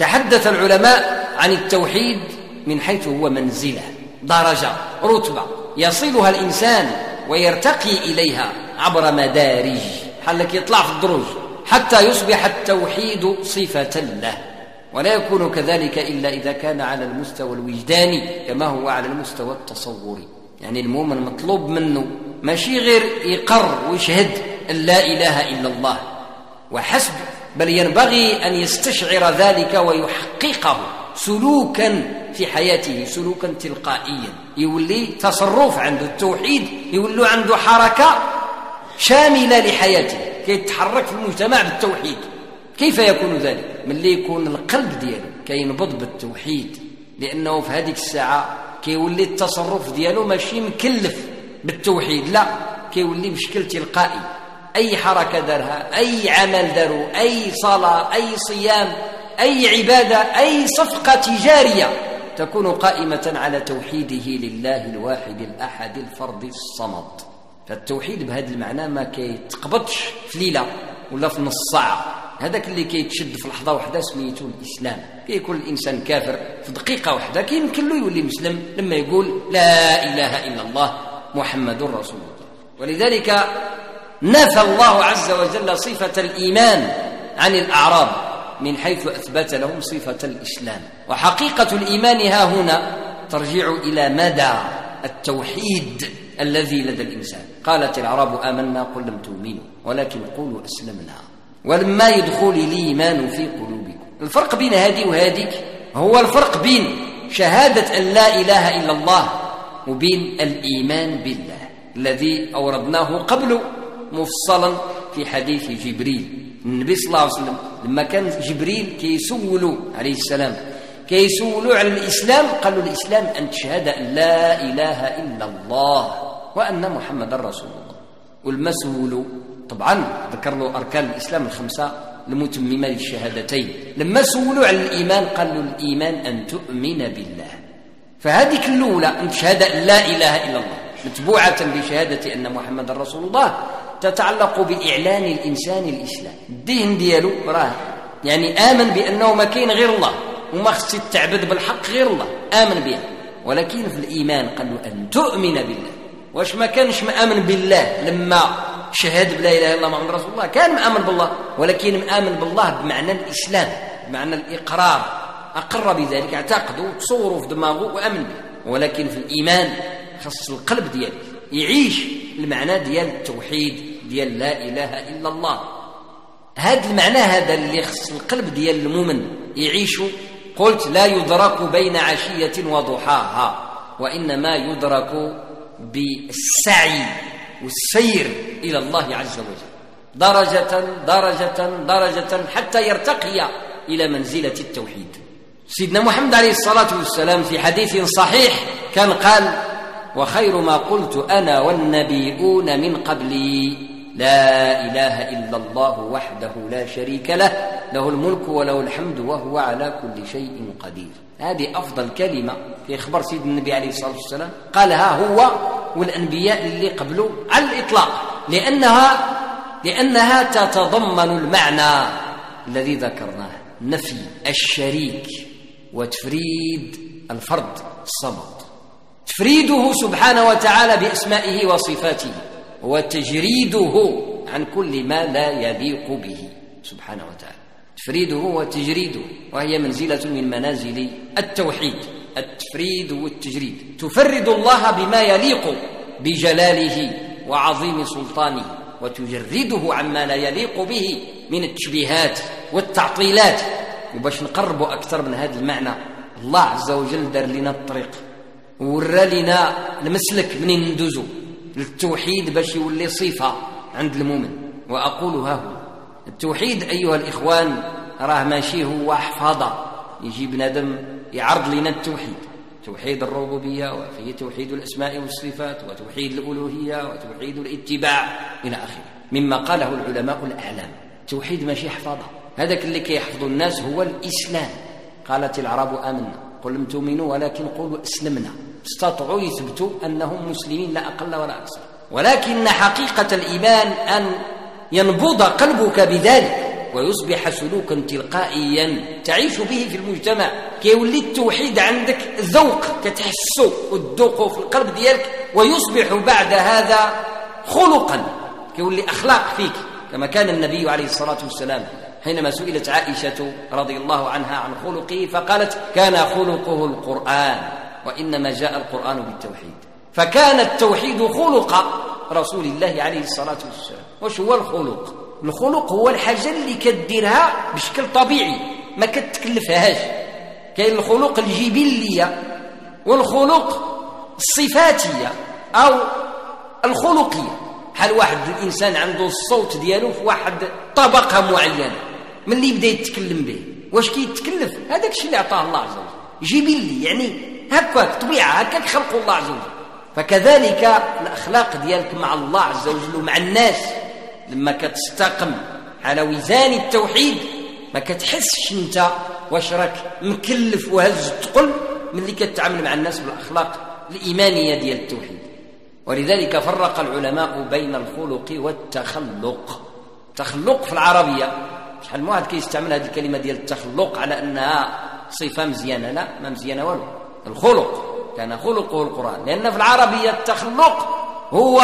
تحدث العلماء عن التوحيد من حيث هو منزلة، درجة، رتبة يصلها الإنسان ويرتقي إليها عبر مدارج، حلك يطلع في الدروج حتى يصبح التوحيد صفة له. ولا يكون كذلك إلا إذا كان على المستوى الوجداني كما هو على المستوى التصوري. يعني المؤمن مطلوب منه ماشي غير يقر ويشهد أن لا إله إلا الله وحسب، بل ينبغي أن يستشعر ذلك ويحققه سلوكا في حياته، سلوكا تلقائيا، يولي تصرف عنده التوحيد، يولي عنده حركة شاملة لحياته كي يتحرك في المجتمع بالتوحيد. كيف يكون ذلك؟ من اللي يكون القلب دياله كينبض بالتوحيد، لأنه في هذه الساعة كيولي التصرف دياله ماشي مكلف بالتوحيد، لا، كيولي بشكل تلقائي. أي حركة دارها، أي عمل دارو، أي صلاة، أي صيام، أي عبادة، أي صفقة تجارية تكون قائمة على توحيده لله الواحد الأحد الفرد الصمد. فالتوحيد بهذا المعنى ما كيتقبضش في ليلة ولا في نص ساعة، هذاك اللي كيتشد في لحظة واحدة سميته الإسلام. كيكون الإنسان كافر في دقيقة واحدة، كيمكن له يولي مسلم لما يقول لا إله إلا الله محمد رسول الله. ولذلك نفى الله عز وجل صفة الإيمان عن الأعراب من حيث أثبت لهم صفة الإسلام. وحقيقة الإيمان ها هنا ترجع إلى مدى التوحيد الذي لدى الإنسان. قالت الأعراب آمنا قل لم تؤمنوا ولكن قولوا أسلمنا ولما يدخل الإيمان في قلوبكم. الفرق بين هذه وهذه هو الفرق بين شهادة أن لا إله إلا الله وبين الإيمان بالله الذي أوردناه قبل مفصلا في حديث جبريل. النبي صلى الله عليه وسلم لما كان جبريل كيسولوا عليه السلام كيسولوا على الإسلام، قالوا الإسلام أن تشهد أن لا إله إلا الله وأن محمد رسول الله. ولما سولوا طبعا ذكر له أركان الإسلام الخمسة المتممة للشهادتين، لما سولوا على الإيمان قالوا الإيمان أن تؤمن بالله. فهذه الأولى أن تشهد أن لا إله إلا الله متبوعة بشهادة أن محمد رسول الله تتعلق بإعلان الإنسان الإسلام. الدين ديالو راه يعني آمن بأنه ما كاين غير الله وما خص يتعبد بالحق غير الله، آمن بها. ولكن في الإيمان قالوا أن تؤمن بالله. واش ما كانش مآمن بالله لما شهد بلا إله إلا الله محمد رسول الله؟ كان مآمن بالله، ولكن مآمن بالله بمعنى الإسلام، بمعنى الإقرار، أقر بذلك، اعتقده وتصوره في دماغه وآمن به. ولكن في الإيمان خص القلب ديالك يعيش المعنى ديال التوحيد ديال لا إله إلا الله. هذا المعنى هذا اللي خص القلب ديال المؤمن يعيشه. قلت لا يدرك بين عشية وضحاها، وإنما يدرك بالسعي والسير إلى الله عز وجل درجة درجة درجة حتى يرتقي إلى منزلة التوحيد. سيدنا محمد عليه الصلاة والسلام في حديث صحيح كان قال وخير ما قلت أنا والنبيون من قبلي لا إله إلا الله وحده لا شريك له له الملك وله الحمد وهو على كل شيء قدير. هذه أفضل كلمة في إخبار سيدنا النبي عليه الصلاة والسلام قالها هو والأنبياء اللي قبله على الإطلاق، لأنها تتضمن المعنى الذي ذكرناه، نفي الشريك وتفريد الفرد الصمد، تفريده سبحانه وتعالى بأسمائه وصفاته وتجريده عن كل ما لا يليق به سبحانه وتعالى، تفريده وتجريده، وهي منزلة من منازل التوحيد، التفريد والتجريد. تفرد الله بما يليق بجلاله وعظيم سلطانه، وتجرده عما لا يليق به من التشبيهات والتعطيلات. وباش نقربوا أكثر من هذا المعنى، الله عز وجل دار لنا الطريق وورى لنا المسلك منين ندوزو للتوحيد باش يولي صفة عند المؤمن. وأقول ها هو التوحيد أيها الإخوان راه ماشي هو حفاظة يجي بنادم يعرض لنا التوحيد، توحيد الربوبية وفي توحيد الأسماء والصفات وتوحيد الألوهية وتوحيد الاتباع إلى آخره مما قاله العلماء الأعلام. التوحيد ماشي حفاظة، هذاك اللي كيحفظ الناس هو الإسلام. قالت العرب آمنا قل لم تؤمنوا ولكن قولوا أسلمنا، استطاعوا يثبتوا أنهم مسلمين لا أقل ولا أكثر. ولكن حقيقة الإيمان أن ينبض قلبك بذلك ويصبح سلوكا تلقائيا تعيش به في المجتمع. كيولي التوحيد عندك ذوق كتحسو وتذوقه في القلب ديالك، ويصبح بعد هذا خلقا، كيولي أخلاق فيك، كما كان النبي عليه الصلاة والسلام حينما سئلت عائشة رضي الله عنها عن خلقه فقالت: كان خلقه القرآن، وإنما جاء القرآن بالتوحيد. فكان التوحيد خلق رسول الله عليه الصلاة والسلام. وش هو الخلق؟ الخلق هو الحاجة اللي كديرها بشكل طبيعي ما كتكلفهاش. كاين الخلق الجبلية والخلق الصفاتية أو الخلقية. بحال واحد الإنسان عنده الصوت ديالو في واحد طبقة معينة، من اللي يبدا يتكلم به واش كيتكلف؟ هذاك الشيء اللي عطاه الله عز وجل، جبلي، يعني هكاك طبيعة، هكاك خلق الله عز وجل. فكذلك الأخلاق ديالك مع الله عز وجل ومع الناس لما كتستقم على وزان التوحيد ما كتحسش انت واش راك مكلف وهز تقل من اللي كتعامل مع الناس بالأخلاق الإيمانية ديال التوحيد. ولذلك فرق العلماء بين الخلق والتخلق. التخلق في العربية شحال من واحد كيستعمل هذه الكلمة ديال التخلق على أنها صفة مزيانة، لا، ما مزيانة والو. الخلق كان خلقه القرآن، لأن في العربية التخلق هو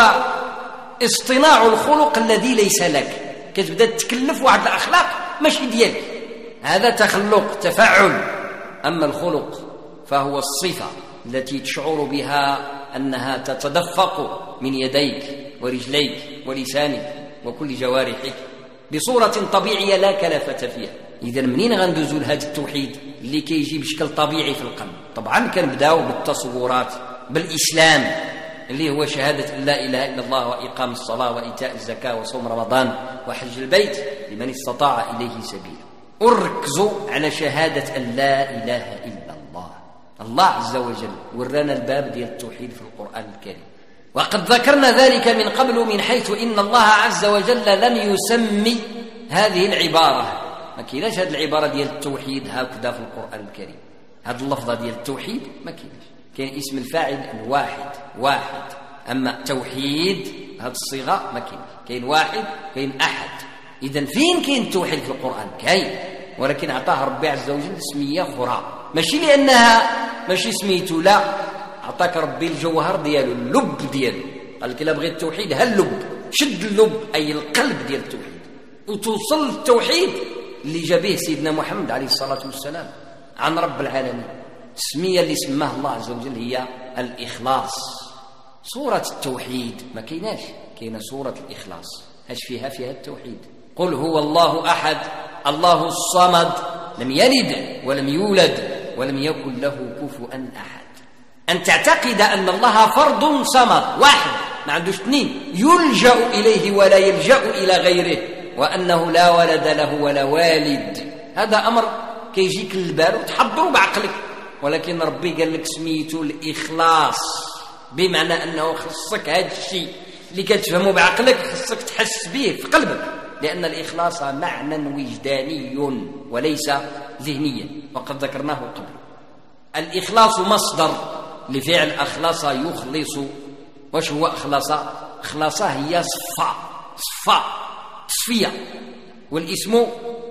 اصطناع الخلق الذي ليس لك، كتبدا تتكلف واحد الأخلاق ماشي ديالك، هذا تخلق تفعل. أما الخلق فهو الصفة التي تشعر بها أنها تتدفق من يديك ورجليك ولسانك وكل جوارحك بصورة طبيعية لا كلفة فيها. إذا منين غندوزو لهذا التوحيد اللي كيجي بشكل طبيعي في القلب؟ طبعا كنبداو بالتصورات، بالإسلام اللي هو شهادة أن لا إله إلا الله وإقام الصلاة وإيتاء الزكاة وصوم رمضان وحج البيت لمن استطاع إليه سبيلا. ونركزوا على شهادة أن لا إله إلا الله. الله عز وجل ورانا الباب ديال التوحيد في القرآن الكريم، وقد ذكرنا ذلك من قبل من حيث إن الله عز وجل لم يسمي هذه العبارة. ما كايناش هذه العبارة ديال التوحيد هكذا في القرآن الكريم، هذه اللفظة ديال التوحيد ما كايناش. كاين اسم الفاعل الواحد، واحد. أما توحيد هذه الصيغة ما كاينش، كاين واحد كاين أحد. إذن فين كاين التوحيد في القرآن؟ كاين، ولكن أعطاه ربي عز وجل سمية أخرى، ماشي لأنها ماشي سميته، لا، أعطاك ربي الجوهر ديالو، اللب ديالو. قال لك إلا بغيت التوحيد هاللب، شد اللب أي القلب ديال التوحيد وتوصل للتوحيد اللي جا به سيدنا محمد عليه الصلاة والسلام عن رب العالمين. السمية اللي سماها الله عز وجل هي الإخلاص. سورة التوحيد ما كايناش، كاينة سورة الإخلاص، اش فيها التوحيد. قل هو الله أحد الله الصمد لم يلد ولم يولد ولم يكن له كفوا أحد. أن تعتقد أن الله فرد صمد واحد ما عندوش اثنين يلجأ إليه ولا يلجأ إلى غيره، وأنه لا ولد له ولا والد. هذا أمر كيجيك للبال وتحضره بعقلك، ولكن ربي قال لك سميته الإخلاص، بمعنى أنه خصك هذا الشيء اللي كتفهمه بعقلك خصك تحس به في قلبك، لأن الإخلاص معنى وجداني وليس ذهنيا، وقد ذكرناه قبل. الإخلاص مصدر لفعل أخلص يخلص. وش هو أخلص؟ أخلص هي صفاء تصفية، والاسم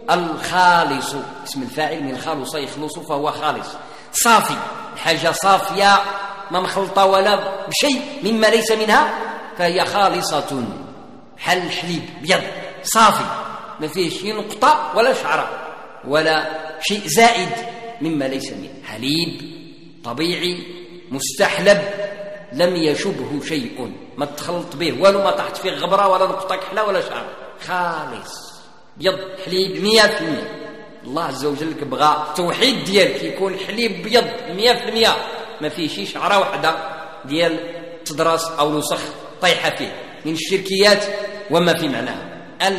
الخالص، اسم الفاعل من خالص يخلص فهو خالص، صافي، حاجة صافية ما مخلطة ولا بشيء مما ليس منها فهي خالصة. حل الحليب بيض صافي ما فيه شيء نقطة ولا شعرة ولا شيء زائد مما ليس منه، حليب طبيعي مستحلب لم يشبه شيء، ما تخلط به ولا ما تحت فيه غبرة ولا نقطة كحلة ولا شعرة، خالص بيض حليب 100%. الله عز وجل بغى التوحيد ديالك يكون حليب بيض 100%، ما فيه شي شعرة واحدة ديال تدرس أو لصخ طيحة فيه من الشركيات وما في معناها.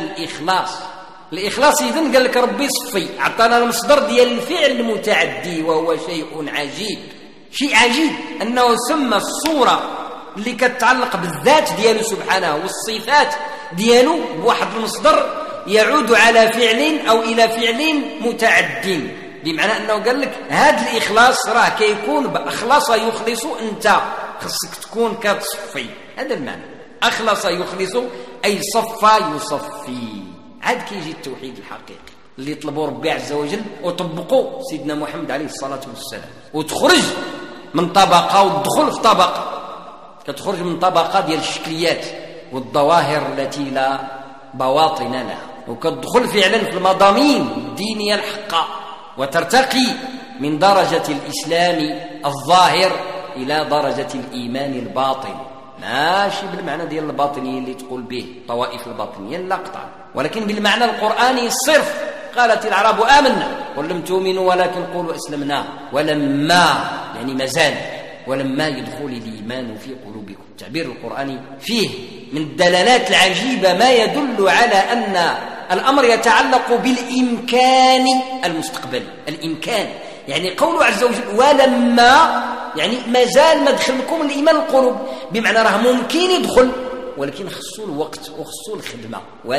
الإخلاص إذن قال لك ربي صفي، عطانا المصدر ديال الفعل المتعدي، وهو شيء عجيب. شيء عجيب أنه سمى الصورة اللي كتتعلق بالذات ديالو سبحانه والصفات ديالو بواحد المصدر يعود على فعل أو إلى فعل متعدين، بمعنى أنه قال لك هذا الإخلاص راه كيكون بأخلص يخلص، أنت خصك تكون كتصفي. هذا المعنى، أخلص يخلص أي صفى يصفي. عاد كيجي التوحيد الحقيقي اللي طلبوا ربي عز وجل وطبقوا سيدنا محمد عليه الصلاة والسلام، وتخرج من طبقة وتدخل في طبقة، كتخرج من طبقة ديال الشكليات والظواهر التي لا بواطن لها، وكتدخل فعلا في المضامين الدينية الحقة، وترتقي من درجة الإسلام الظاهر إلى درجة الإيمان الباطن، ماشي بالمعنى ديال الباطنية اللي تقول به طوائف الباطنية لا قطعا، ولكن بالمعنى القرآني الصرف. قالت العرب آمنا قل لم تؤمنوا ولكن قولوا أسلمنا ولما يعني مازال ولما يدخل الإيمان في قلوبكم. التعبير القرآني فيه من الدلالات العجيبة ما يدل على أن الأمر يتعلق بالإمكان المستقبلي. الإمكان يعني قوله عز وجل ولما يعني مازال ما دخل لكم الإيمان القلوب، بمعنى راه ممكن يدخل ولكن خصو الوقت وخصو الخدمة.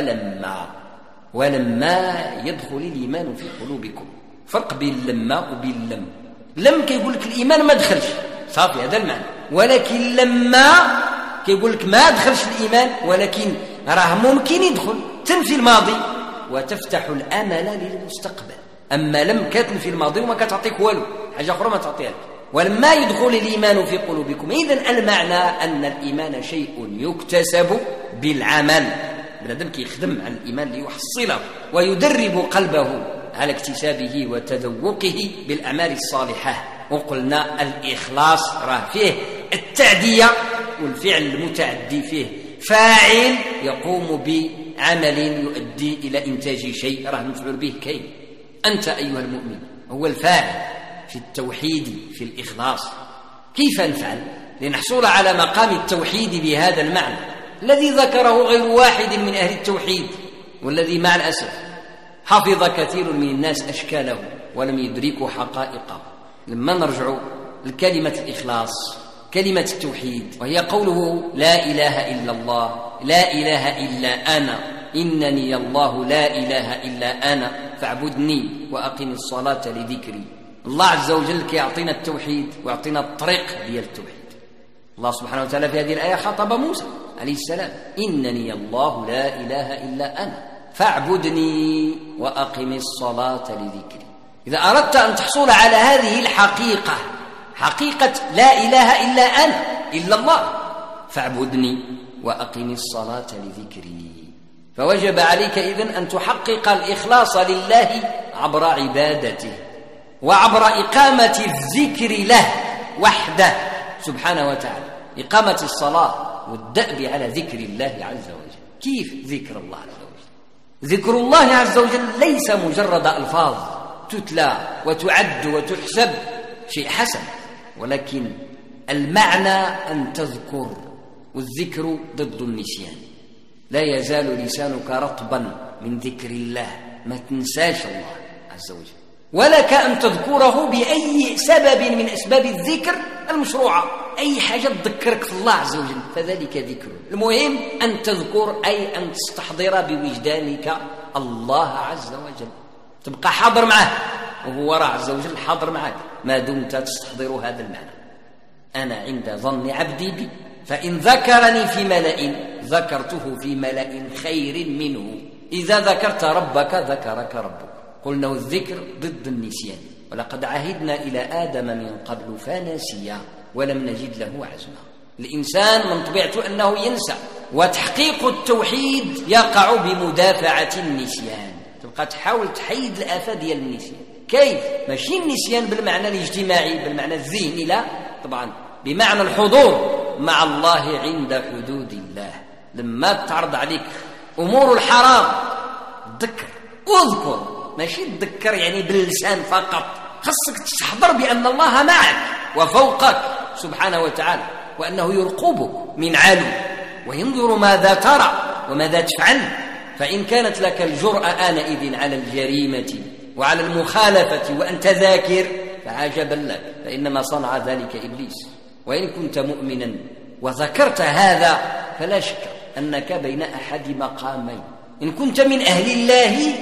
ولما يدخل الإيمان في قلوبكم، فرق بين لما وبين لم. لم كيقول لك الإيمان ما دخلش صافي هذا المعنى، ولكن لما كيقول لك ما دخلش الإيمان ولكن راه ممكن يدخل، تنفي الماضي وتفتح الأمل للمستقبل. أما لم كتنفي الماضي وما كتعطيك والو، حاجة أخرى ما تعطيها لك. ولما يدخل الإيمان في قلوبكم، إذن المعنى أن الإيمان شيء يكتسب بالعمل، بنادم كيخدم على الإيمان ليحصله ويدرب قلبه على اكتسابه وتذوقه بالأعمال الصالحة. وقلنا الإخلاص راه فيه التعدية، والفعل المتعدي فيه فاعل يقوم بعمل يؤدي إلى إنتاج شيء راه مفعول به كاين. أنت أيها المؤمن هو الفاعل في التوحيد في الإخلاص. كيف نفعل لنحصل على مقام التوحيد بهذا المعنى الذي ذكره غير واحد من أهل التوحيد، والذي مع الأسف حفظ كثير من الناس أشكاله ولم يدركوا حقائقه؟ لما نرجع لكلمة الإخلاص، كلمة التوحيد، وهي قوله لا إله إلا الله، لا إله إلا أنا، إنني الله لا إله إلا أنا فاعبدني وأقم الصلاة لذكري. الله عز وجل كيعطينا التوحيد ويعطينا الطريق ديال التوحيد. الله سبحانه وتعالى في هذه الآية خاطب موسى عليه السلام: إنني الله لا إله إلا أنا فاعبدني وأقم الصلاة لذكري. إذا أردت أن تحصل على هذه الحقيقة، حقيقة لا إله إلا أنا إلا الله، فاعبدني وأقم الصلاة لذكري. فوجب عليك إذن أن تحقق الإخلاص لله عبر عبادته وعبر إقامة الذكر له وحده سبحانه وتعالى، إقامة الصلاة والدأب على ذكر الله عز وجل. كيف ذكر الله عز وجل؟ ذكر الله عز وجل ليس مجرد ألفاظ تتلى وتعد وتحسب، شيء حسن، ولكن المعنى أن تذكر، والذكر ضد النسيان. لا يزال لسانك رطبا من ذكر الله، ما تنساش الله عز وجل، ولك أن تذكره بأي سبب من أسباب الذكر المشروعة، أي حاجة تذكرك في الله عز وجل فذلك ذكر. المهم أن تذكر أي أن تستحضر بوجدانك الله عز وجل، تبقى حاضر معه وهو عز وجل حاضر معك ما دمت تستحضر هذا المعنى. أنا عند ظن عبدي بي، فإن ذكرني في ملأ ذكرته في ملأ خير منه. إذا ذكرت ربك ذكرك ربك. قلنا الذكر ضد النسيان، ولقد عهدنا إلى آدم من قبل فنسي ولم نجد له عزما. الإنسان من طبيعته أنه ينسى، وتحقيق التوحيد يقع بمدافعة النسيان. تبقى تحاول تحيد الآفة ديال النسيان. كيف؟ ماشي النسيان بالمعنى الاجتماعي بالمعنى الذهني، لا، طبعا بمعنى الحضور مع الله عند حدود الله. لما تعرض عليك أمور الحرام تذكر واذكر، ماشي تذكر يعني باللسان فقط، خصك تستحضر بأن الله معك وفوقك سبحانه وتعالى، وأنه يرقبك من علو وينظر ماذا ترى وماذا تفعل. فإن كانت لك الجرأة آنئذ على الجريمة وعلى المخالفة وأنت ذاكر فعجبا لك، فإنما صنع ذلك إبليس. وإن كنت مؤمنا وذكرت هذا فلا شك أنك بين أحد مقامين. إن كنت من أهل الله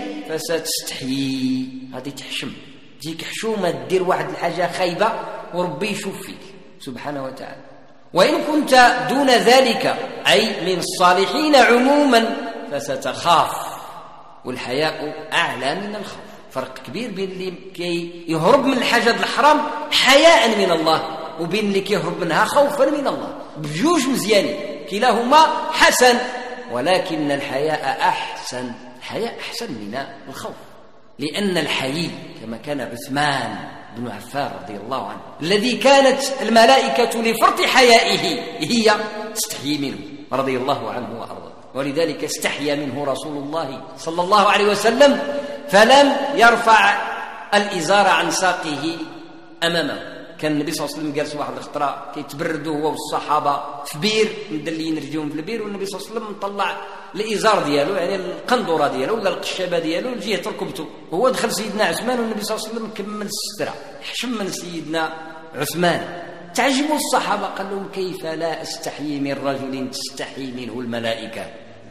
فستستحيي، غادي تحشم، تجيك حشومة دير واحد الحاجة خايبة وربي يشوف فيك سبحانه وتعالى. وإن كنت دون ذلك أي من الصالحين عموما فستخاف والحياء أعلى من الخوف. فرق كبير بين اللي كي يهرب من الحاجات الحرام حياء من الله وبين اللي كيهرب منها خوفا من الله. بجوج مزيانين، كلاهما حسن، ولكن الحياء أحسن. الحياء أحسن من الخوف، لأن الحيي كما كان عثمان بن عفان رضي الله عنه الذي كانت الملائكة لفرط حيائه هي تستحيي منه رضي الله عنه وأرضاه، ولذلك استحيا منه رسول الله صلى الله عليه وسلم فلم يرفع الإزار عن ساقه أمامه. كان النبي صلى الله عليه وسلم جالس واحد الخطرة كيتبردوا هو والصحابة في بير مدلين رجلهم في البير، والنبي صلى الله عليه وسلم طلع الإزار ديالو يعني القندورة ديالو ولا القشابة ديالو لجهة ركبته، هو دخل سيدنا عثمان والنبي صلى الله عليه وسلم كمل السترة حشم من سيدنا عثمان. تعجبوا الصحابة، قال لهم كيف لا أستحيي من رجل تستحي منه الملائكة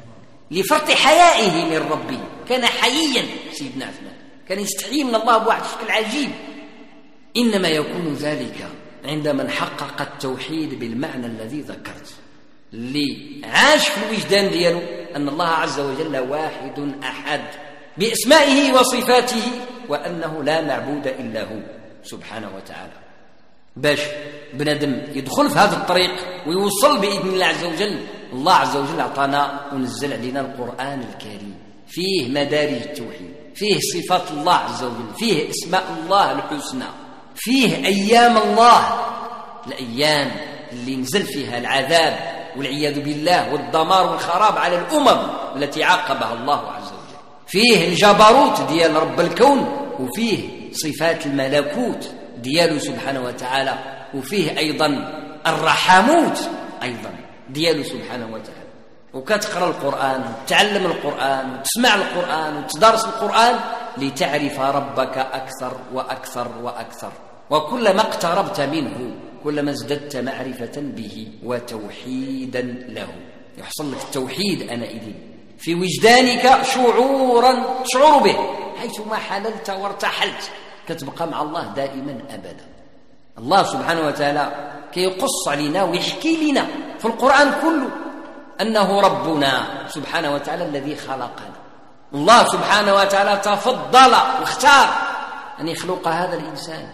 لفرط حيائه من ربه. كان حييا سيدنا عثمان، كان يستحيي من الله بواحد الشكل عجيب. إنما يكون ذلك عند من حقق التوحيد بالمعنى الذي ذكرت، اللي عاش في الوجدان دياله أن الله عز وجل واحد أحد بأسمائه وصفاته، وأنه لا معبود إلا هو سبحانه وتعالى. باش بنادم يدخل في هذا الطريق ويوصل بإذن الله عز وجل، الله عز وجل أعطانا ونزل علينا القرآن الكريم فيه مدارج التوحيد، فيه صفات الله عز وجل، فيه اسماء الله الحسنى، فيه أيام الله، الأيام اللي نزل فيها العذاب والعياذ بالله والدمار والخراب على الأمم التي عاقبها الله عز وجل، فيه الجبروت ديال رب الكون، وفيه صفات الملكوت دياله سبحانه وتعالى، وفيه أيضا الرحموت أيضا دياله سبحانه وتعالى. وكتقرأ القرآن وتعلم القرآن وتسمع القرآن وتدرس القرآن لتعرف ربك أكثر وأكثر وأكثر، وكلما اقتربت منه كلما ازددت معرفة به وتوحيدا له. يحصل لك التوحيد أنئذ في وجدانك شعورا تشعر به، حيثما حللت وارتحلت كتبقى مع الله دائما أبدا. الله سبحانه وتعالى كيقص علينا ويحكي لنا في القرآن كله أنه ربنا سبحانه وتعالى الذي خلقنا. الله سبحانه وتعالى تفضل واختار أن يخلق هذا الإنسان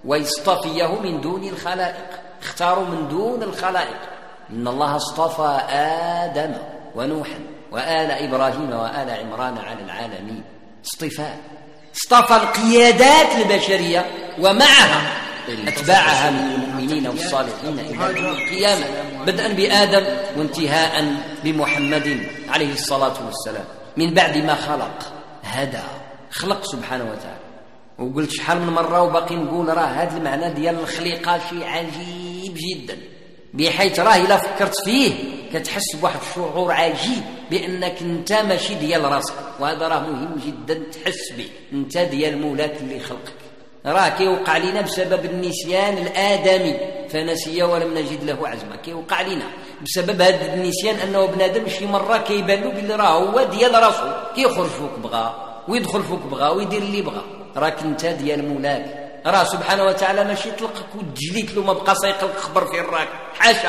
ويصطفيه من دون الخلائق، اختاروا من دون الخلائق. إن الله اصطفى آدم ونوحا وآل إبراهيم وآل عمران على العالمين اصطفاء، اصطفى القيادات البشرية ومعها أتباعها من المؤمنين والصالحين إلى يوم القيامة، بدءا بآدم وانتهاء بمحمد عليه الصلاة والسلام. من بعد ما خلق هدى، خلق سبحانه وتعالى. وقلت شحال من مرة وباقي نقول راه هذا المعنى ديال الخليقة شيء عجيب جدا، بحيث راه إلا فكرت فيه كتحس بواحد الشعور عجيب بأنك انت ماشي ديال راسك، وهذا راه مهم جدا تحس به، انت ديال مولاك اللي خلقك. راه كيوقع لنا بسبب النسيان الآدمي، فنسي ولم نجد له عزما. كيوقع لنا بسبب هذا النسيان أنه بنادم شي مرة كيبان له بلي راه هو ديال راسه، كيخرج فوق بغا ويدخل فوق بغا ويدير اللي بغا. راك انت ديال مولاك، راه سبحانه وتعالى ماشي يطلقك وتجليك له ما بقى سيقلك خبر في الراك، حاشا،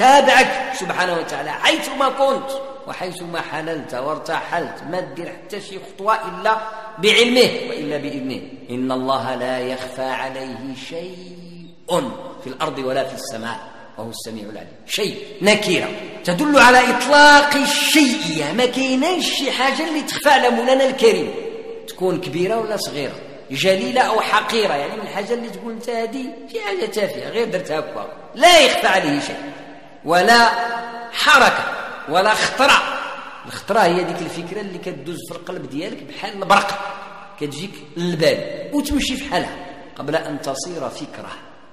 تابعك سبحانه وتعالى حيثما كنت وحيثما حللت وارتحلت، ما تدير حتى شي خطوة إلا بعلمه وإلا بإذنه. إن الله لا يخفى عليه شيء في الأرض ولا في السماء وهو السميع العليم. شيء نكرة تدل على إطلاق الشيئية، ما كايناش شي حاجة اللي تخفى على مولانا الكريم، تكون كبيرة ولا صغيرة، جليلة أو حقيرة، يعني من الحاجة اللي تقول انت هذه في حاجة تافهة غير درتها هكا، لا يخفى عليه شيء، ولا حركة ولا خطرة. الخطرة هي ديك الفكرة اللي كتدوز في القلب ديالك بحال البرق، كتجيك للبال وتمشي في حالها قبل أن تصير فكرة.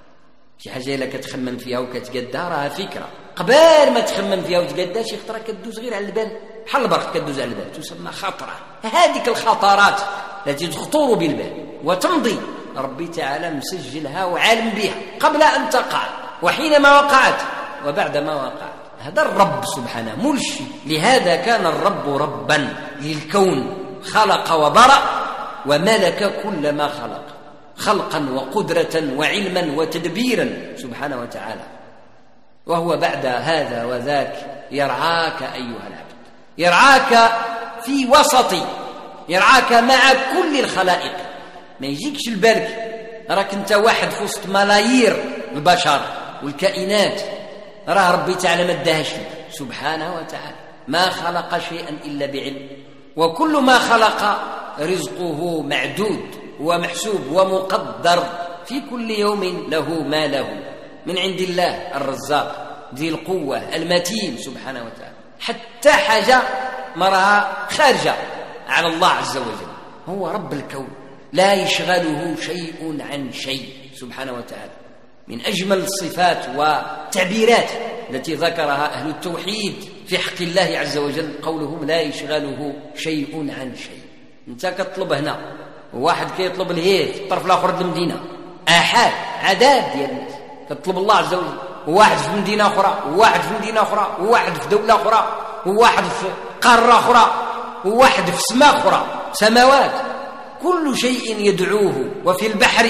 شي حاجة إلا كتخمم فيها وكتقدها راها فكرة، قبل ما تخمم فيها وتقدها شي خطرة كتدوز غير على البال بحال البرق كتدوز على البال، تسمى خطرة. هذيك الخطرات التي تخطر بالبال وتمضي ربي تعالى مسجلها وعالم بها قبل أن تقع وحينما وقعت وبعدما وقعت. هذا الرب سبحانه ملشي. لهذا كان الرب ربا للكون، خلق وبرأ وملك كل ما خلق، خلقا وقدرة وعلما وتدبيرا سبحانه وتعالى. وهو بعد هذا وذاك يرعاك أيها العبد، يرعاك في وسط يرعاك مع كل الخلائق. ما يجيكش البالك راك انت واحد في وسط ملايير البشر والكائنات، راه ربي تعالى ما اداهاش سبحانه وتعالى. ما خلق شيئا إلا بعلم، وكل ما خلق رزقه معدود ومحسوب ومقدر، في كل يوم له ما له من عند الله الرزاق ذي القوة المتين سبحانه وتعالى. حتى حاجة مرها خارجة على الله عز وجل، هو رب الكون لا يشغله شيء عن شيء سبحانه وتعالى. من أجمل الصفات والتعبيرات التي ذكرها أهل التوحيد في حق الله عز وجل قولهم لا يشغله شيء عن شيء. انت كتطلب هنا وواحد كيطلب الهيت في الطرف الآخر د المدينة، آحاد عداد ديال الناس كتطلب الله عز وجل، وواحد في مدينة أخرى وواحد في مدينة أخرى وواحد في دولة أخرى وواحد في قارة أخرى وواحد في سماء أخرى، سماوات، كل شيء يدعوه، وفي البحر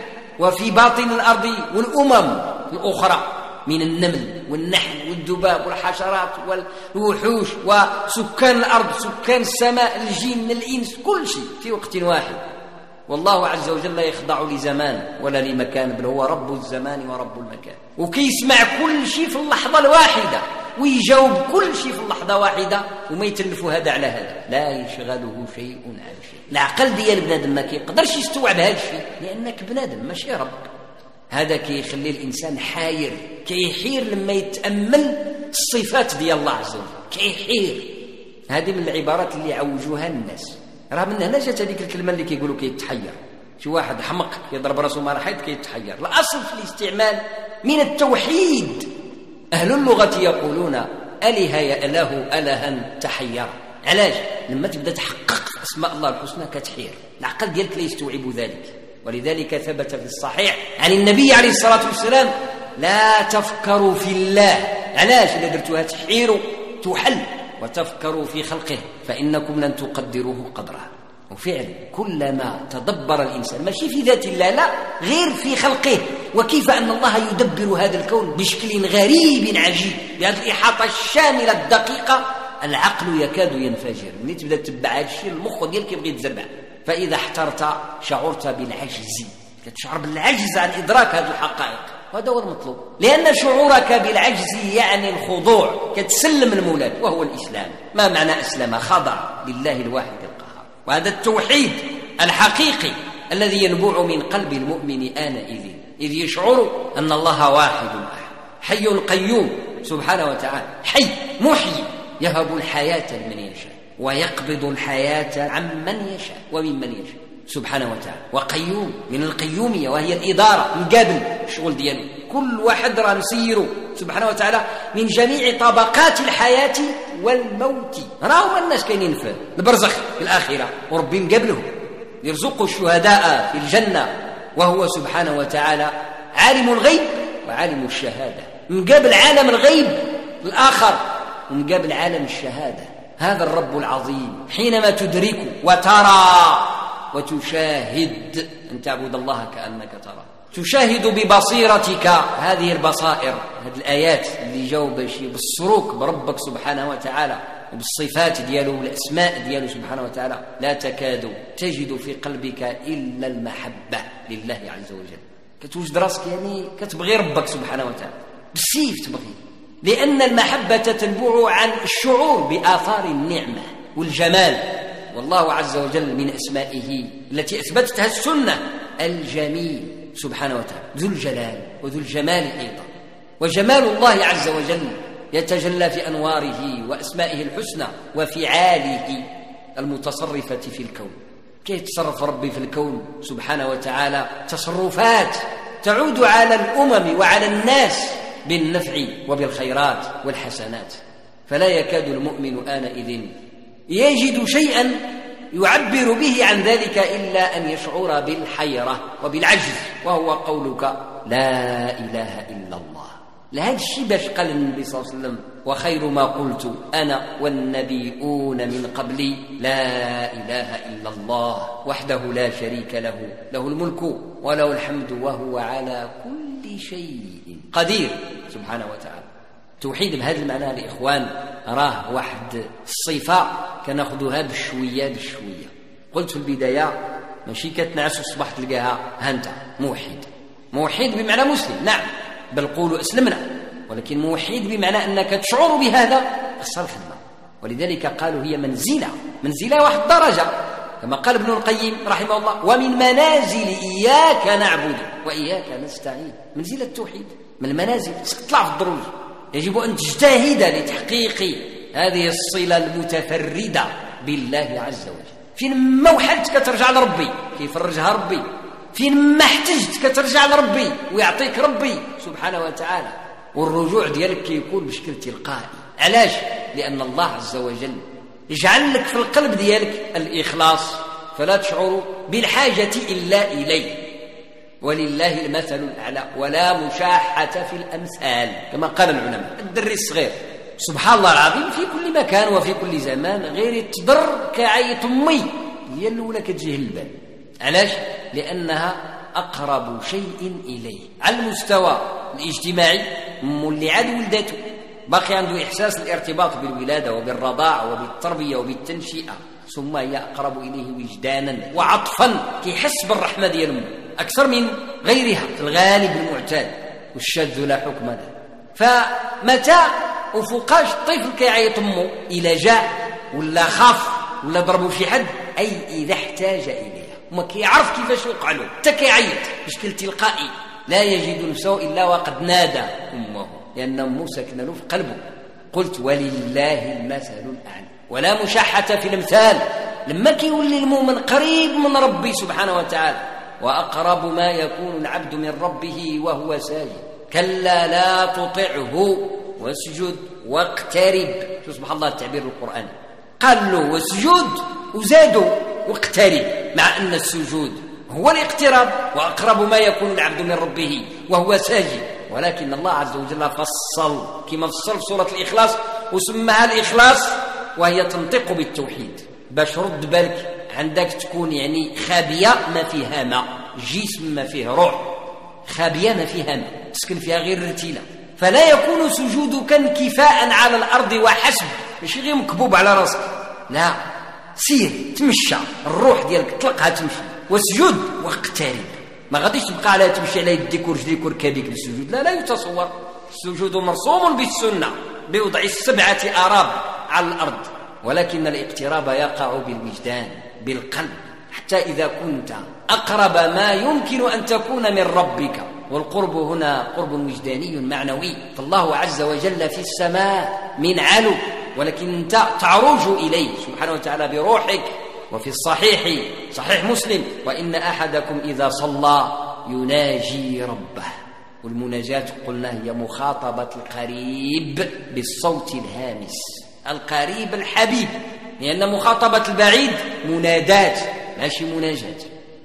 وفي باطن الأرض والأمم الأخرى من النمل والنحل والذباب والحشرات والوحوش وسكان الأرض سكان السماء الجن الإنس، كل شيء في وقت واحد. والله عز وجل لا يخضع لزمان ولا لمكان، بل هو رب الزمان ورب المكان، وكيسمع كل شيء في اللحظة الواحدة ويجاوب كل شيء في اللحظة واحدة، وما يتلف هذا على هذا. لا يشغله شيء عن شيء. العقل ديال بنادم ما كيقدرش يستوعب هذا الشيء، لأنك بنادم ماشي رب. هذا كيخلي الإنسان حاير، كيحير لما يتأمل الصفات ديال الله عز وجل، كيحير. هذه من العبارات اللي يعوجوها الناس، راه من هنا جات هذيك الكلمة اللي كيقولوا كيتحير. شي واحد حمق يضرب راسه مع الحيط كيتحير. الأصل في الاستعمال من التوحيد. أهل اللغة يقولون أله يأله ألها تحير. علاش؟ لما تبدأ تحقق في أسماء الله الحسنى كتحير، العقل ديالك لا يستوعب ذلك. ولذلك ثبت في الصحيح عن النبي عليه الصلاة والسلام لا تفكروا في الله. علاش؟ إذا درتوها تحيروا تحل. وتفكروا في خلقه فإنكم لن تقدروه قدره. وفعلا كلما تدبر الإنسان ماشي في ذات الله، لا، غير في خلقه، وكيف أن الله يدبر هذا الكون بشكل غريب عجيب بهذه الإحاطة الشاملة الدقيقة، العقل يكاد ينفجر. من تبدأ تتبع هذا الشيء المخ ديالك يبغي يتزربع، فإذا احترت شعرت بالعجز، كتشعر بالعجز عن إدراك هذه الحقائق، وهذا هو المطلوب. لأن شعورك بالعجز يعني الخضوع، كتسلم المولاد، وهو الإسلام. ما معنى أسلم؟ خضع لله الواحد القهار. وهذا التوحيد الحقيقي الذي ينبوع من قلب المؤمن آنئذ، إذ يشعر أن الله واحد أحد، حي قيوم سبحانه وتعالى، حي محيي، يهب الحياة لمن يشاء ويقبض الحياة عمن يشاء وممن يشاء سبحانه وتعالى. وقيوم من القيومية، وهي الإدارة، مقابل الشغل ديالو. كل واحد راه مسيره سبحانه وتعالى من جميع طبقات الحياة والموت. راهما الناس كاينين في البرزخ في الآخرة، وربي مقابلهم يرزق الشهداء في الجنة، وهو سبحانه وتعالى عالم الغيب وعالم الشهادة، مقابل عالم الغيب الآخر ومقابل عالم الشهادة. هذا الرب العظيم حينما تدرك وترى وتشاهد، أن تعبد الله كأنك ترى، تشاهد ببصيرتك هذه البصائر، هذه الآيات اللي جاوا باش يبصروك بربك سبحانه وتعالى وبالصفات دياله والأسماء دياله سبحانه وتعالى، لا تكاد تجد في قلبك إلا المحبة لله عز وجل. كتوجد راسك يعني كتبغي ربك سبحانه وتعالى بالسيف تبغي، لأن المحبة تنبع عن الشعور بآثار النعمة والجمال. والله عز وجل من أسمائه التي أثبتتها السنة الجميل سبحانه وتعالى، ذو الجلال وذو الجمال أيضا. وجمال الله عز وجل يتجلى في أنواره وأسمائه الحسنى وفعاله المتصرفة في الكون. كيف يتصرف ربي في الكون سبحانه وتعالى تصرفات تعود على الأمم وعلى الناس بالنفع وبالخيرات والحسنات. فلا يكاد المؤمن آنئذ يجد شيئا يعبر به عن ذلك إلا أن يشعر بالحيرة وبالعجز، وهو قولك لا إله إلا الله. لهذا الشيء باش قال النبي صلى الله عليه وسلم وخير ما قلت أنا والنبيون من قبلي لا إله إلا الله وحده لا شريك له، له الملك وله الحمد وهو على كل شيء قدير سبحانه وتعالى. توحيد بهذا المعنى الإخوان راه واحد الصفة كناخذها بشوية بشوية، قلت في البداية ماشي كتنعس والصباح تلقاها هانتا موحد بمعنى مسلم، نعم، بل قولوا أسلمنا، ولكن موحد بمعنى أنك تشعر بهذا خسر الخدمة. ولذلك قالوا هي منزلة واحد درجة، كما قال ابن القيم رحمه الله: ومن منازل إياك نعبد وإياك نستعين. منزلة التوحيد من المنازل، تطلع في الدروج. يجب أن تجتهد لتحقيق هذه الصلة المتفردة بالله عز وجل. فين ما وحلت كترجع لربي كيفرجها ربي، فين ما احتجت كترجع لربي ويعطيك ربي سبحانه وتعالى. والرجوع ديالك كيكون بشكل تلقائي. علاش؟ لأن الله عز وجل يجعل لك في القلب ديالك الإخلاص، فلا تشعر بالحاجة إلا إليه. ولله المثل الأعلى ولا مشاحة في الأمثال، كما قال العلماء. الدري الصغير سبحان الله العظيم في كل مكان وفي كل زمان غير يتضر كعية أمي هي الأولى كتجيه البال. علاش؟ لأنها أقرب شيء إليه على المستوى الاجتماعي. اللي عاد ولدته باقي عنده إحساس الارتباط بالولادة وبالرضاعة وبالتربية وبالتنشئة، ثم هي أقرب إليه وجدانا وعطفا، كيحس بالرحمة ديال أمه أكثر من غيرها في الغالب المعتاد، والشاذ لا حكم له. فمتى وفوقاش الطفل كيعيط أمه إلى جاع ولا خاف ولا ضربوا شي حد، أي إذا احتاج إليها وما كيعرف كيفاش يوقع له، حتى كيعيط بشكل تلقائي، لا يجد نفسه إلا وقد نادى أمه، لأن أمه ساكنة له في قلبه. قلت ولله المثل الأعلى ولا مشاحة في الأمثال. لما كيولي المؤمن قريب من ربي سبحانه وتعالى، وأقرب ما يكون العبد من ربه وهو ساجد، كلا لا تطعه واسجد واقترب. شو سبحان الله التعبير القرآني، قال له واسجد وزادوا واقترب، مع أن السجود هو الاقتراب، وأقرب ما يكون العبد من ربه وهو ساجد. ولكن الله عز وجل فصل كما فصل سورة الإخلاص وسمها الإخلاص، وهي تنطق بالتوحيد. باش رد بالك عندك تكون يعني خابية ما فيها ماء، جسم ما فيه روح، خابية ما فيها ماء، تسكن فيها غير الرتيلة، فلا يكون سجودك انكفاء على الأرض وحسب، ماشي غير مكبوب على راسك، لا، سير تمشى، الروح ديالك تطلقها تمشي. واسجد واقترب، ما غاديش تبقى على تمشي على يديك ورجليك وركابيك بالسجود، لا يتصور. السجود مرسوم بالسنة بوضع 7 آراب على الأرض، ولكن الاقتراب يقع بالوجدان بالقلب، حتى إذا كنت أقرب ما يمكن أن تكون من ربك. والقرب هنا قرب وجداني معنوي، فالله عز وجل في السماء من علو، ولكن أنت تعرج إليه سبحانه وتعالى بروحك. وفي الصحيح صحيح مسلم: وإن أحدكم إذا صلى يناجي ربه. والمناجاة قلنا هي مخاطبة القريب بالصوت الهامس، القريب الحبيب، لأن مخاطبة البعيد منادات ماشي مناجاة،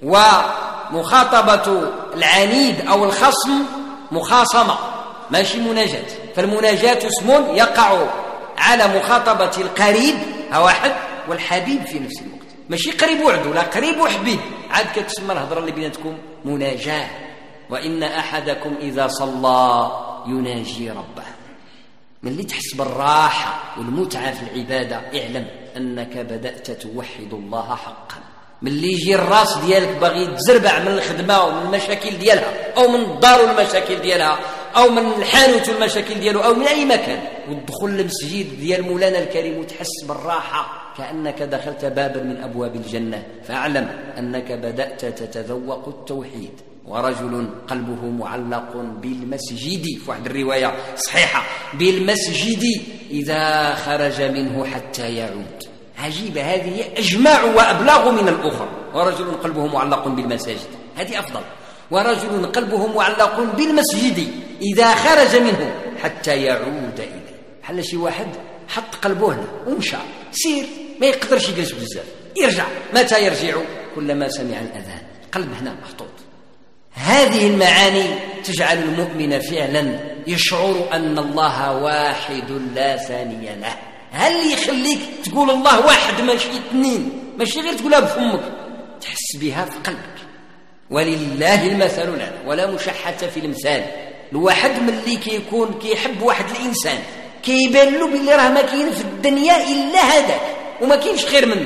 ومخاطبة العنيد أو الخصم مخاصمة ماشي مناجاة. فالمناجاة اسم يقع على مخاطبة القريب واحد والحبيب في نفس الوقت، ماشي قريب وعدو، لا قريب وحبيب، عاد كتسمى الهضرة اللي بيناتكم مناجاة. وإن أحدكم إذا صلى يناجي ربه. من اللي تحس بالراحة والمتعة في العبادة اعلم أنك بدأت توحد الله حقا. من اللي يجي الراس ديالك باغي تزربع من الخدمة ومن المشاكل ديالها، أو من الدار والمشاكل ديالها، أو من الحانوت والمشاكل دياله، أو من أي مكان، والدخول للمسجد ديال مولانا الكريم وتحس بالراحة كأنك دخلت بابا من أبواب الجنة، فاعلم أنك بدأت تتذوق التوحيد. ورجل قلبه معلق بالمسجد، في واحد الرواية صحيحة بالمسجد إذا خرج منه حتى يعود. عجيبة هذه، أجمع وأبلغ من الأخرى. ورجل قلبه معلق بالمساجد، هذه أفضل. ورجل قلبه معلق بالمسجد إذا خرج منه حتى يعود إليه. حل شي واحد حط قلبه هنا ومشى، سير ما يقدرش يجلس بزاف، يرجع. متى يرجع؟ كلما سمع الأذان، قلب هنا محطوط. هذه المعاني تجعل المؤمن فعلا يشعر أن الله واحد لا ثاني له. هل يخليك تقول الله واحد ماشي اثنين، ماشي غير تقولها بفمك، تحس بها في قلبك. ولله المثل الأعلى ولا مشحة في المثال. الواحد من اللي كيكون كيحب واحد الإنسان كيبان له باللي راه ما كاين في الدنيا إلا هذاك وما كاينش خير منه،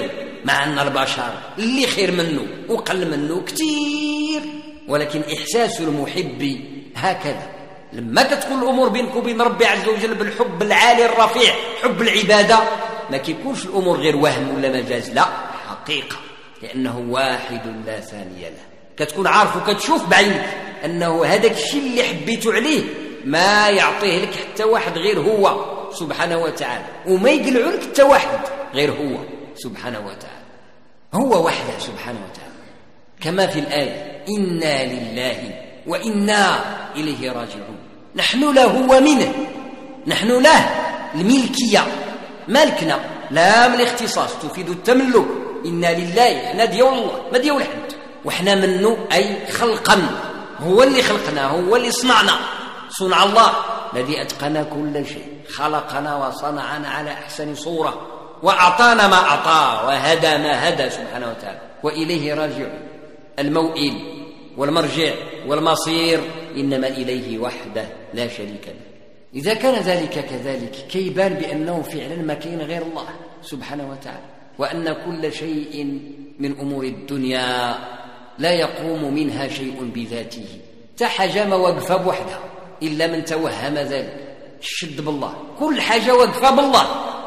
مع أن البشر اللي خير منه وقل منه كتير، ولكن إحساس المحب هكذا. لما تكون الأمور بينك وبين ربي عز وجل بالحب العالي الرفيع، حب العبادة، ما كيكونش الأمور غير وهم ولا مجاز، لا، حقيقة، لأنه واحد لا ثاني له. كتكون عارف وكتشوف بعينك أنه هذاك الشيء اللي حبيته عليه ما يعطيه لك حتى واحد غير هو سبحانه وتعالى، وما يقلعوا لك حتى واحد غير هو سبحانه وتعالى، هو وحده سبحانه وتعالى. كما في الآية: إنا لله وإنا إليه راجعون. نحن له ومنه، نحن له الملكية، مالكنا، لا من الاختصاص تفيد التملك. إنا لله، احنا ديال الله ما ديال حد، وإحنا منه أي خلقا، هو اللي خلقنا، هو اللي صنعنا، صنع الله الذي أتقن كل شيء، خلقنا وصنعنا على أحسن صورة، وأعطانا ما أعطاه، وهدى ما هدى سبحانه وتعالى، وإليه راجعون. الموئل والمرجع والمصير إنما إليه وحده لا شريك له. إذا كان ذلك كذلك كيبان بأنه فعلا ما كاين غير الله سبحانه وتعالى، وأن كل شيء من أمور الدنيا لا يقوم منها شيء بذاته، تا حاجة ما واقفة بوحدها إلا من توهم ذلك. الشد بالله، كل حاجة واقفة بالله،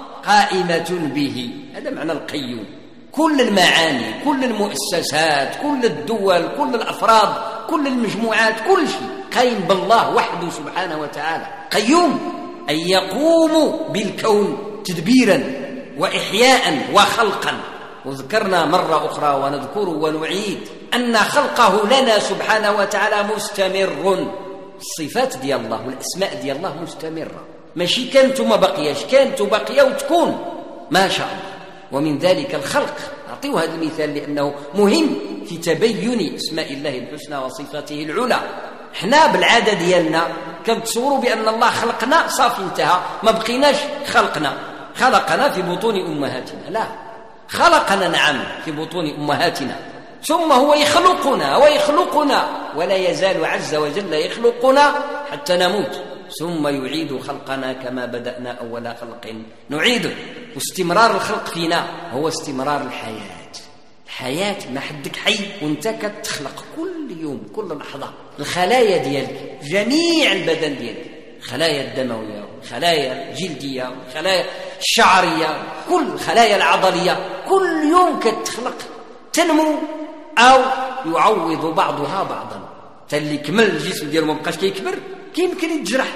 قائمة به، هذا معنى القيوم. كل المعاني، كل المؤسسات، كل الدول، كل الأفراد، كل المجموعات، كل شيء قايم بالله وحده سبحانه وتعالى. قيوم أي يقوم بالكون تدبيرا وإحياء وخلقا. وذكرنا مرة أخرى ونذكر ونعيد أن خلقه لنا سبحانه وتعالى مستمر. الصفات ديال الله والأسماء ديال الله مستمرة، ماشي كانت وما بقياش، كانت وبقية وتكون ما شاء الله. ومن ذلك الخلق، أعطيه هذا المثال لأنه مهم في تبين أسماء الله الحسنى وصفاته العلى. احنا بالعادة ديالنا كنتصوروا بأن الله خلقنا صافي انتهى، ما بقيناش خلقنا في بطون أمهاتنا. لا، خلقنا نعم في بطون أمهاتنا، ثم هو يخلقنا ولا يزال عز وجل يخلقنا حتى نموت، ثم يعيد خلقنا كما بدأنا أول خلق نعيده. واستمرار الخلق فينا هو استمرار الحياة. ما حدك حي وانت كتخلق كل يوم، كل لحظة. الخلايا ديالك، جميع البدن ديالك، الخلايا الدموية والخلايا الجلدية والخلايا الشعرية، كل الخلايا العضلية، كل يوم كتخلق، تنمو أو يعوض بعضها بعضا. تاللي كمل الجسم ديالو ما بقاش كيكبر، يمكن يتجرح.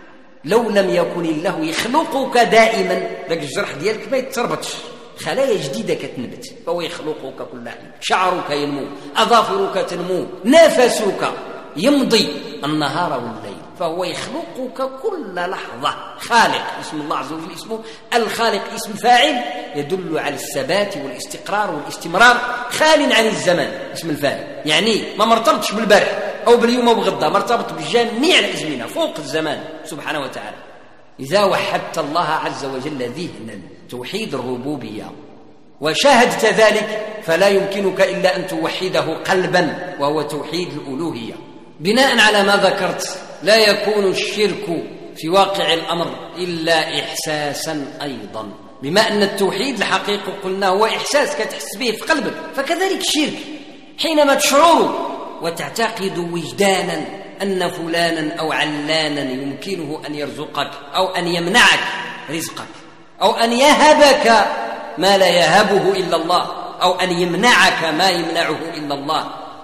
لو لم يكن الله يخلقك دائما، ذاك الجرح ديالك ما يتربطش، خلايا جديدة كتنبت، فهو يخلقك كل حين. شعرك ينمو، أظافرك تنمو، نفسك يمضي النهار والليل، فهو يخلقك كل لحظة. خالق، اسم الله عز وجل اسمه الخالق، اسم فاعل يدل على الثبات والاستقرار والاستمرار، خال عن الزمان، اسم الفاعل، يعني ما مرتبطش بالبارح أو باليوم أو بغدا، مرتبط بجميع الأزمنة فوق الزمان سبحانه وتعالى. إذا وحدت الله عز وجل ذهنا، توحيد الربوبية، وشاهدت ذلك، فلا يمكنك إلا أن توحده قلبا، وهو توحيد الألوهية. بناء على ما ذكرت، لا يكون الشرك في واقع الأمر إلا إحساسا أيضا، بما أن التوحيد الحقيقة قلنا هو إحساس كتحس به في قلبك، فكذلك الشرك حينما تشعر وتعتقد وجدانا أن فلانا أو علانا يمكنه أن يرزقك أو أن يمنعك رزقك، أو أن يهبك ما لا يهبه إلا الله، أو أن يمنعك ما يمنعه إلا الله،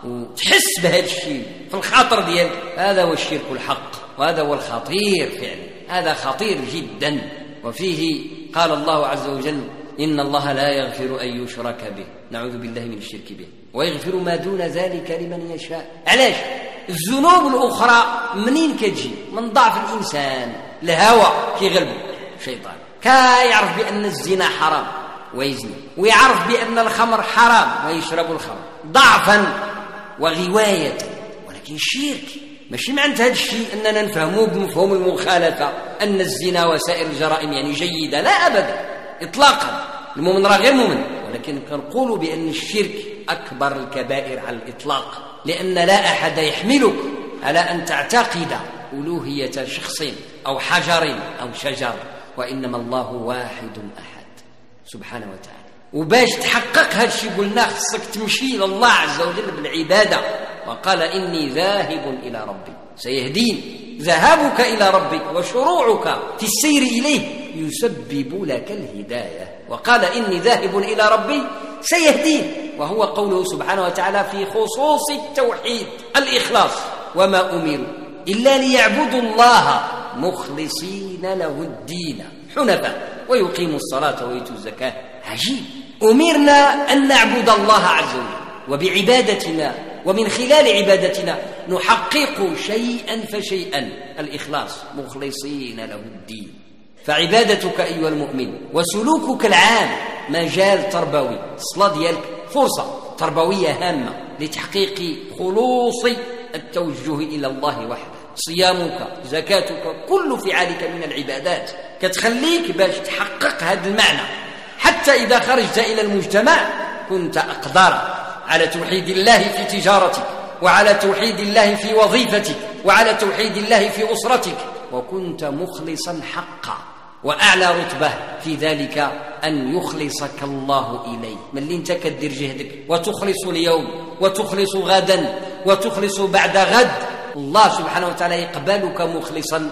وتحس بهذا الشيء في الخاطر ديالك، هذا هو الشرك الحق، وهذا هو الخطير فعلا، هذا خطير جدا. وفيه قال الله عز وجل: إن الله لا يغفر أن يشرك به، نعوذ بالله من الشرك به، ويغفر ما دون ذلك لمن يشاء. علاش؟ الذنوب الأخرى منين كتجي؟ من ضعف الإنسان، الهوى كيغلبه، الشيطان كيعرف بأن الزنا حرام ويزني، ويعرف بأن الخمر حرام ويشرب الخمر، ضعفا وغواية. ولكن الشرك ماشي معنى هذا الشيء أننا نفهمه بمفهوم المخالفة، أن الزنا وسائر الجرائم يعني جيدة، لا أبدا إطلاقا، المؤمن راه غير مؤمن. ولكن كنقول بأن الشرك أكبر الكبائر على الإطلاق، لأن لا أحد يحملك على أن تعتقد ألوهية شخص أو حجر أو شجر، وإنما الله واحد أحد سبحانه وتعالى، وباش تحقق هذا الشيء قلنا خصك تمشي لله عز وجل بالعبادة. وقال إني ذاهب إلى ربي سيهدين. ذهابك إلى ربك وشروعك في السير إليه يسبب لك الهداية. وقال إني ذاهب إلى ربي سيهدين، وهو قوله سبحانه وتعالى في خصوص التوحيد الإخلاص: وما أمروا إلا ليعبدوا الله مخلصين له الدين حنفاء ويقيموا الصلاة ويؤتوا الزكاة. عجيب، أمرنا أن نعبد الله عز وجل، وبعبادتنا ومن خلال عبادتنا نحقق شيئا فشيئا الإخلاص مخلصين له الدين. فعبادتك أيها المؤمن وسلوكك العام مجال تربوي. الصلاة ديالك فرصة تربوية هامة لتحقيق خلوص التوجه إلى الله وحده. صيامك، زكاتك، كل فعالك من العبادات كتخليك باش تحقق هذا المعنى، حتى إذا خرجت إلى المجتمع كنت أقدر على توحيد الله في تجارتك، وعلى توحيد الله في وظيفتك، وعلى توحيد الله في أسرتك، وكنت مخلصا حقا. وأعلى رتبة في ذلك أن يخلصك الله إليه. من اللي انت كدير جهدك وتخلص اليوم وتخلص غدا وتخلص بعد غد، الله سبحانه وتعالى يقبلك مخلصا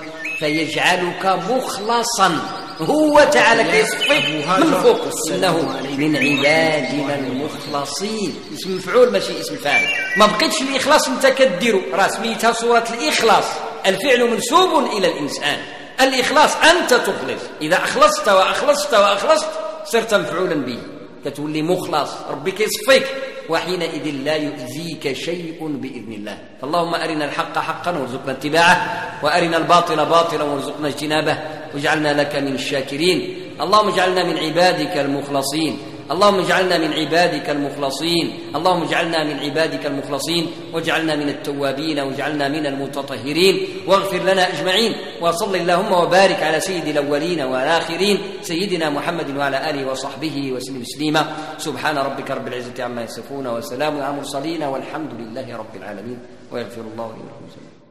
فيجعلك مخلصا. هو تعالى كيصفيك من فوق: إنه من عبادنا المخلصين. اسم مفعول ماشي اسم فاعل. ما بقيتش الإخلاص انت كديرو، راه سميتها سورة الإخلاص. الفعل منسوب إلى الإنسان، الإخلاص أنت تخلص. إذا أخلصت وأخلصت وأخلصت صرت مفعولا به، كتولي مخلص، ربي كيصفيك، وحينئذ لا يؤذيك شيء بإذن الله. فاللهم أرنا الحق حقا وارزقنا اتباعه، وأرنا الباطل باطلا وارزقنا اجتنابه، واجعلنا لك من الشاكرين. اللهم اجعلنا من عبادك المخلصين، اللهم اجعلنا من عبادك المخلصين، اللهم اجعلنا من عبادك المخلصين، واجعلنا من التوابين، واجعلنا من المتطهرين، واغفر لنا أجمعين. وصل اللهم وبارك على سيد الأولين والآخرين سيدنا محمد وعلى آله وصحبه وسلم تسليما. سبحان ربك رب العزة عما يصفون، وسلام على المرسلين، والحمد لله رب العالمين، ويغفر الله لنا.